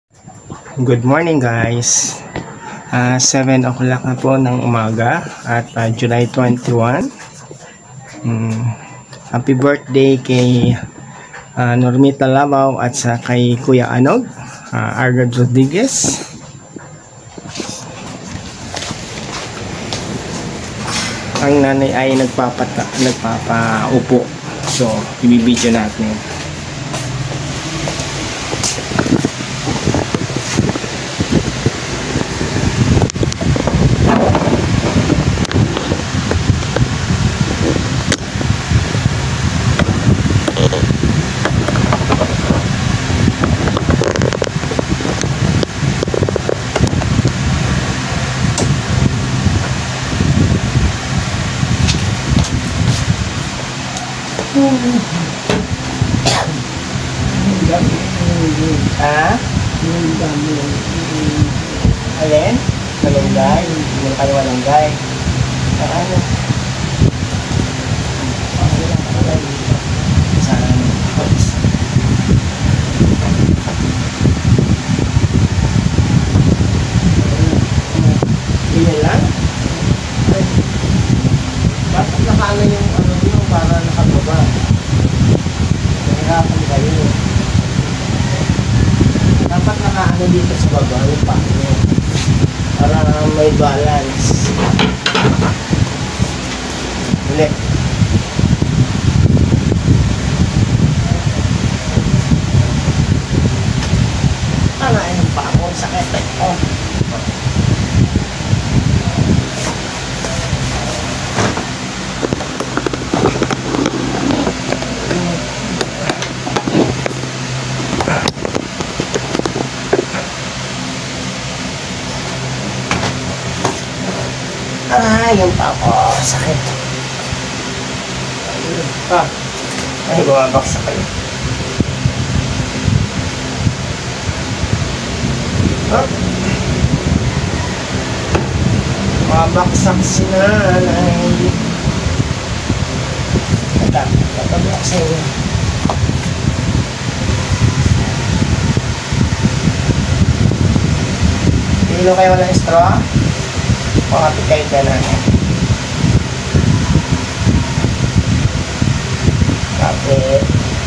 Good morning guys. 7 o'clock na po ng umaga at July 21. Happy birthday kay Normita Labaw at sa kay Kuya Anog, Argo Rodriguez. Ang nanay ay nagpapaupo. So, ibibidyo natin. Alin? Malunggay? Hindi kayo malunggay. Ano? Hindi lang? Bakit nakaano yung ano yun para nakababa? Nahirapan kayo. Dapat nakaano dito sa baba yung paano para may balance. Ulit. Ano pa ako? Sakit oh. Yung pa ako, sakit. Ay, bumabaksak kayo. Bumabaksak si nanay. Tatabaksak niya. Pilo kayo ng straw? Makapikay ka na. Kapit.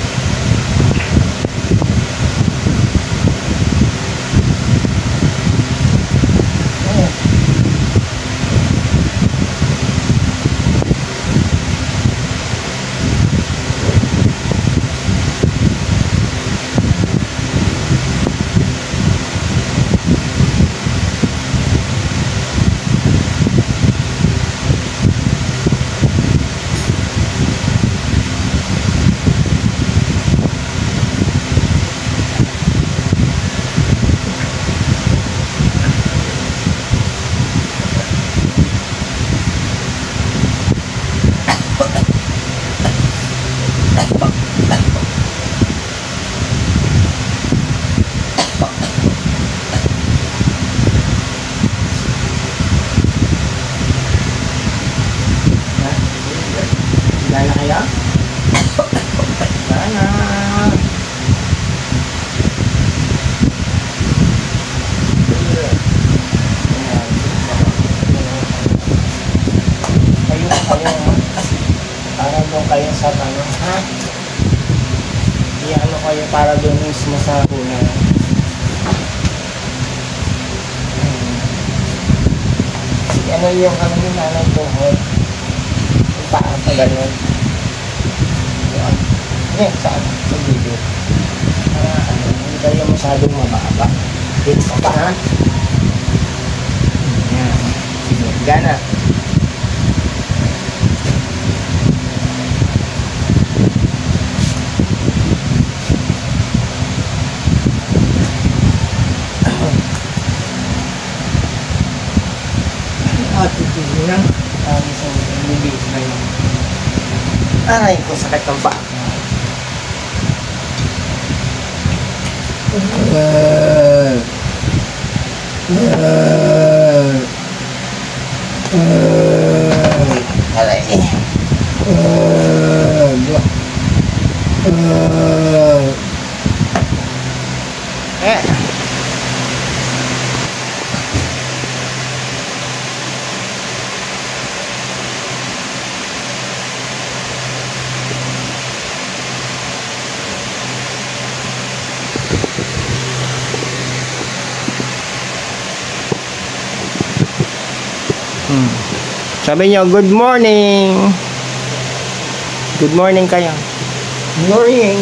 Para doon mismo sa kuna. Ano yung ano yung nanay tuhod? Yung paa pa gano'n. Yan, saan? Sa video. Hindi kayo masyadong mababa. Dito pa ha? Yan. Sige, gana. Aray ko, sakit ng paa. Aray. Sabi nyo, good morning. Good morning kayo. Morning.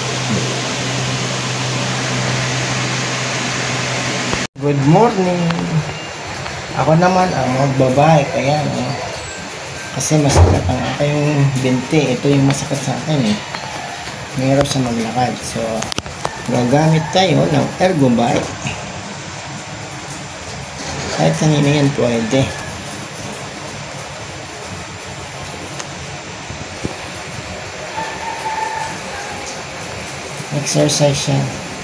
Good morning. Ako naman ang magbabike. Ayan. Kasi masakit ang aking binti. Ito yung masakit sa akin eh. Mahirap sa maglakad. So, gagamit tayo ng Ergo bike. Kahit kanina yan pwede. Exercise siya.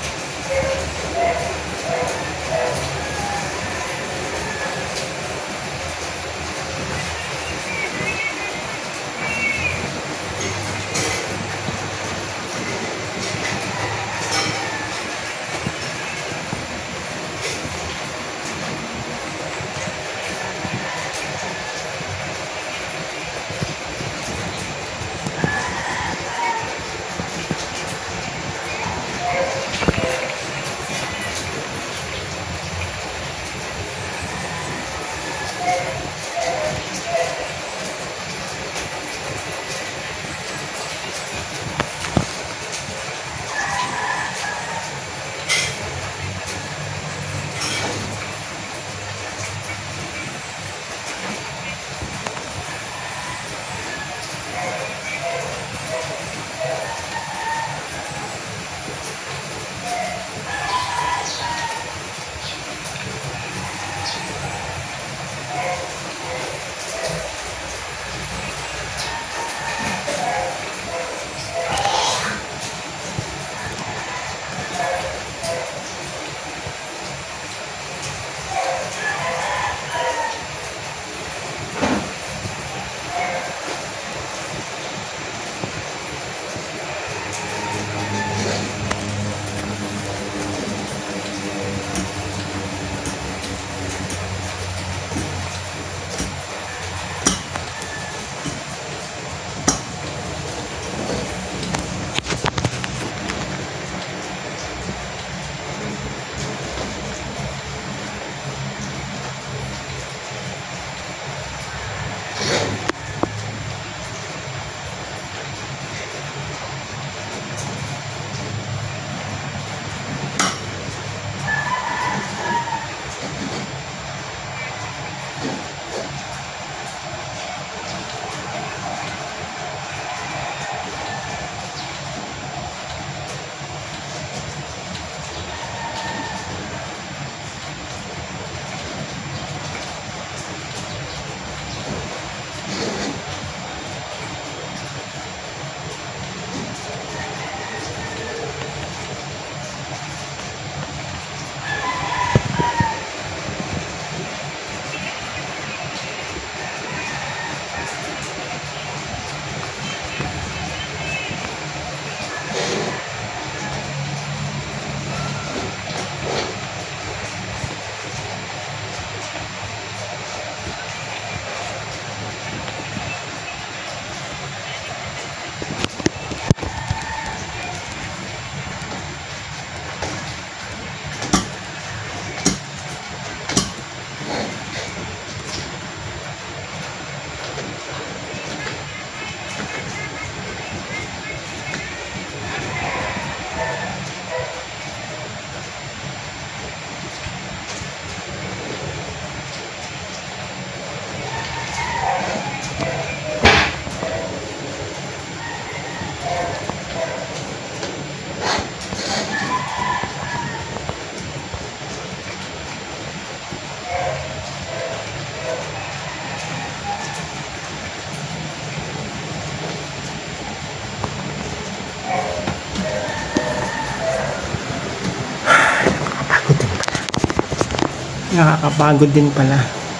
Nakakapagod din pala.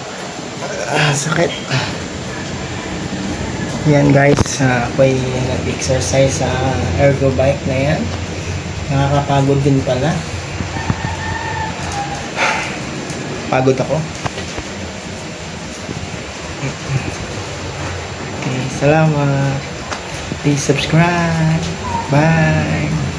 Sakit. Yan guys, ako'y nag-exercise sa Ergo bike na yan. Nakakapagod din pala. Pagod ako. Okay, salamat. Please subscribe. Bye.